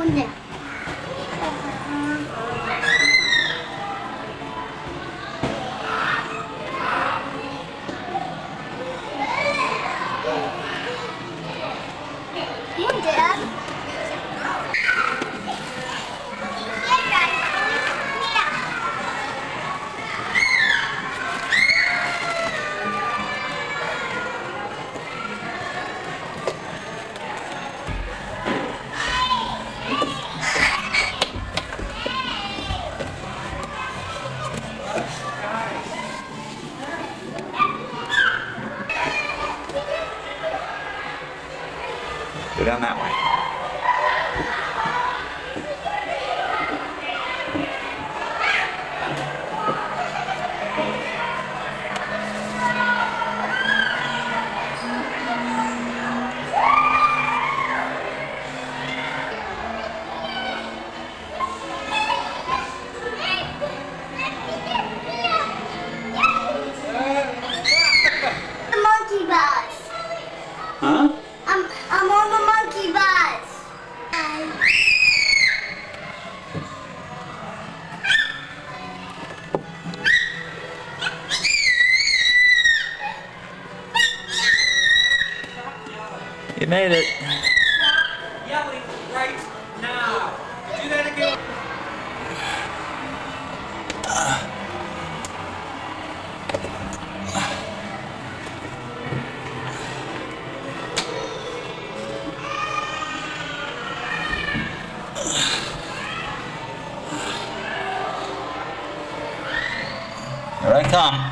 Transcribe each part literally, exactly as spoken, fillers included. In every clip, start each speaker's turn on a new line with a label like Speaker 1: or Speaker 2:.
Speaker 1: there. Come on, Dad.
Speaker 2: Go down that way.
Speaker 1: The monkey bus.
Speaker 2: Huh?
Speaker 1: I'm, I'm on the monkey bus.
Speaker 2: You made it.
Speaker 3: Yelling right now. Do that again.
Speaker 2: Here I come.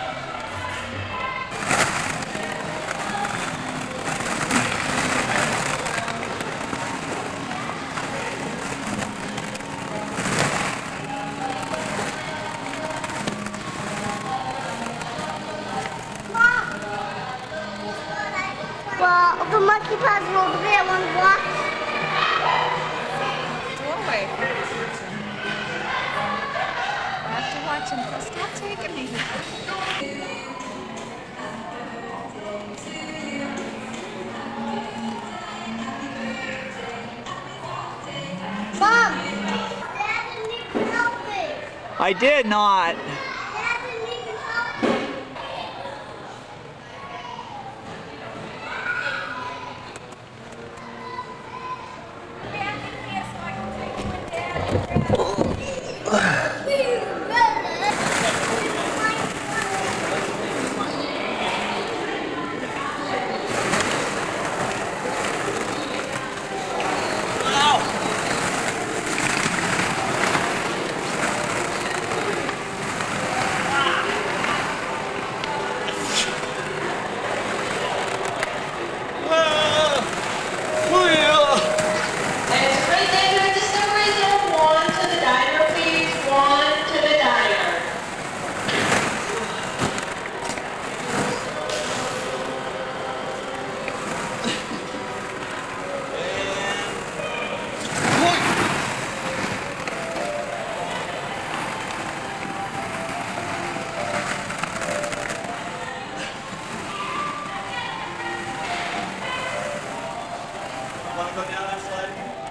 Speaker 1: Well, the monkey paws are over there. Want to watch?
Speaker 4: Doorway. I have to watch him. Stop taking me.
Speaker 1: Mom! Dad didn't even help me.
Speaker 2: I did not.
Speaker 1: Dad didn't even help me.
Speaker 3: Want to go down that slide?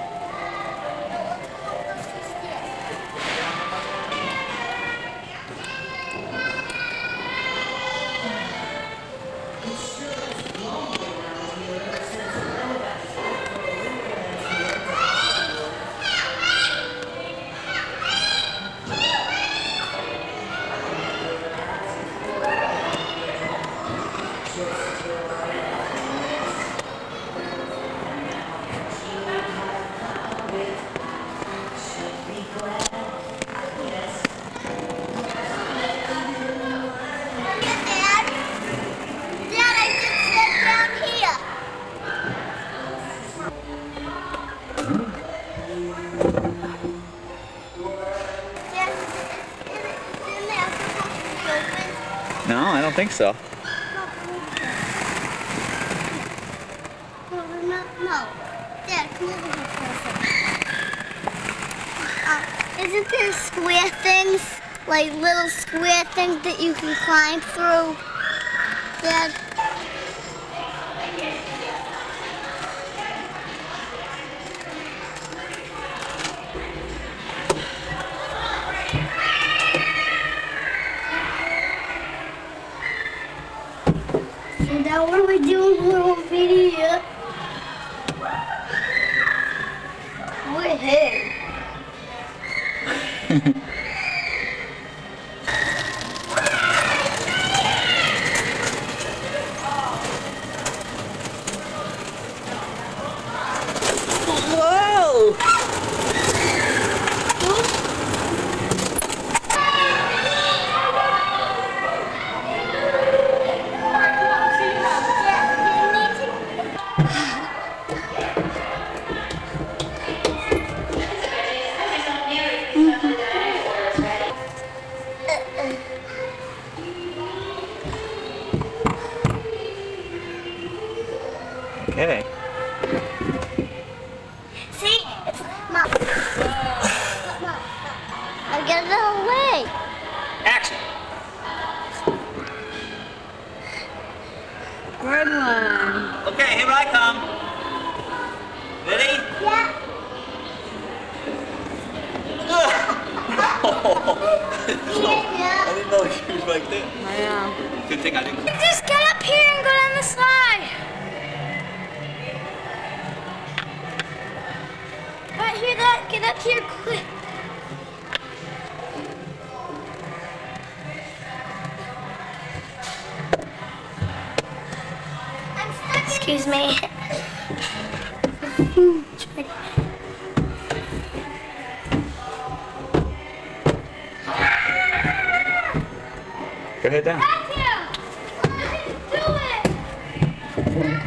Speaker 2: No, I don't think so.
Speaker 1: No, no. Dad, come over here for a second. Uh, isn't there square things, like little square things that you can climb through? Dad? what are we doing for a video? We're here.
Speaker 2: Whoa! Okay.
Speaker 1: See? It's Mom. Mom. Now get it away.
Speaker 2: Action!
Speaker 4: Good one.
Speaker 2: Okay, here I come. Ready?
Speaker 1: Yeah.
Speaker 2: I didn't know she was like this.
Speaker 4: I know.
Speaker 2: Good thing I didn't.
Speaker 1: Just get up here and go down the slide. Right here, that. Get up here quick. Excuse me.
Speaker 2: Go ahead down.
Speaker 1: Matthew! Do it!